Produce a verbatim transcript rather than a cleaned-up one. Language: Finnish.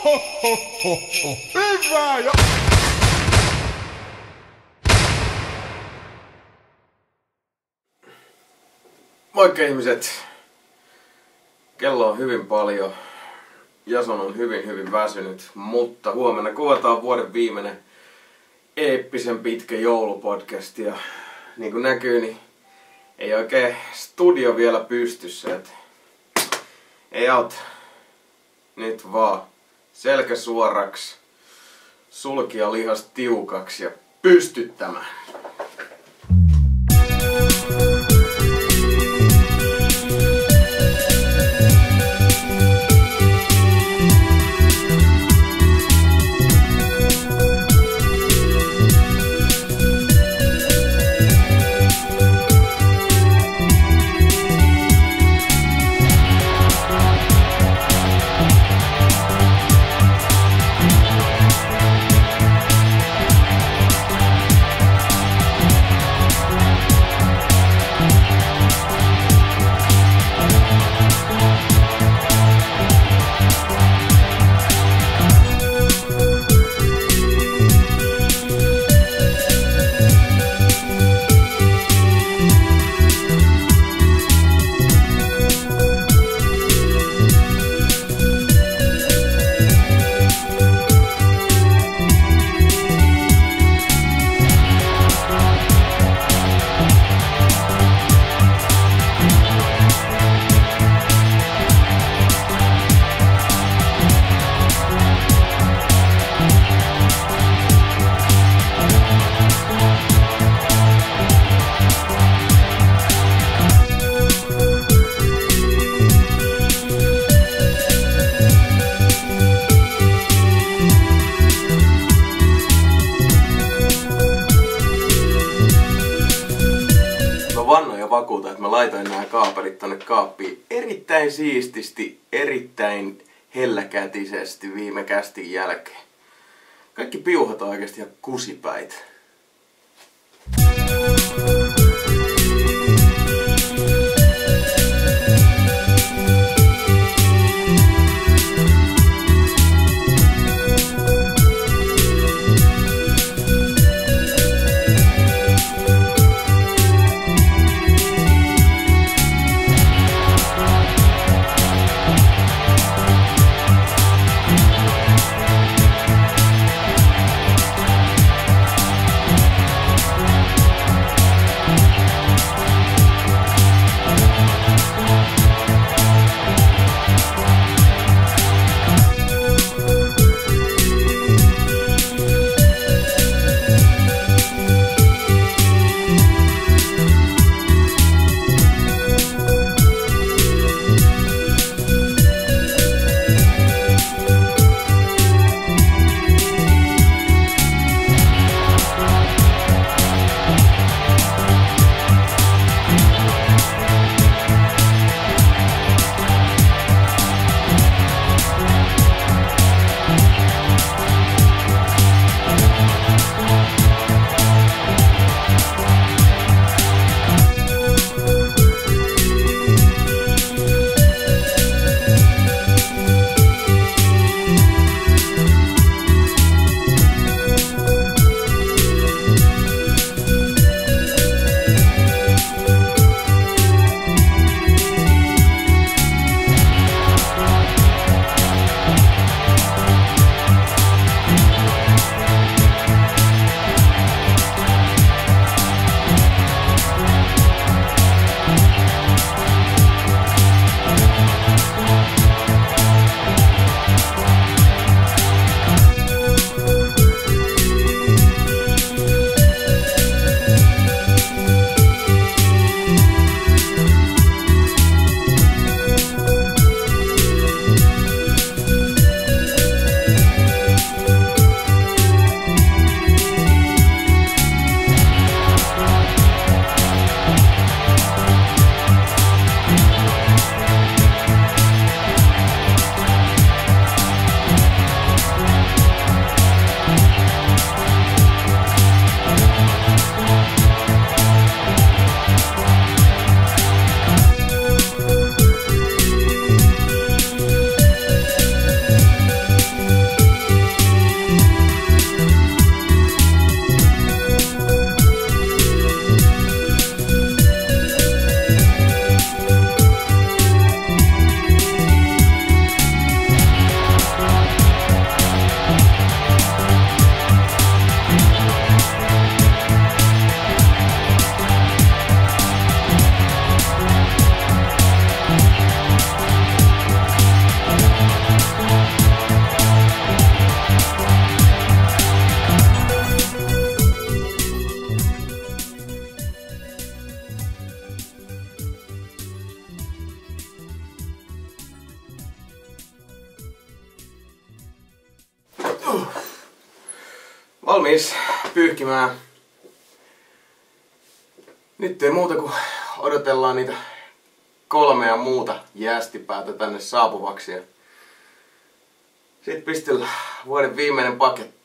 Hyvä jo! Moikka ihmiset! Kello on hyvin paljon. Jason on hyvin hyvin väsynyt, mutta huomenna kuvataan vuoden viimeinen eeppisen pitkä joulupodcast ja niin kuin näkyy, niin ei oikein studio vielä pystyssä, et ei auta. Nyt vaan selkä suoraksi, sulkia lihas tiukaksi ja pystyttämään. Vannoin ja vakuutan, että mä laitoin nämä kaapelit tonne kaappiin erittäin siististi, erittäin helläkätisesti viime kästin jälkeen. Kaikki piuhat on oikeasti ihan kusipäitä. valmis pyyhkimään. Nyt ei muuta kuin odotellaan niitä kolmea muuta jäästipäätä tänne saapuvaksi. Sitten pistellään vuoden viimeinen paketti.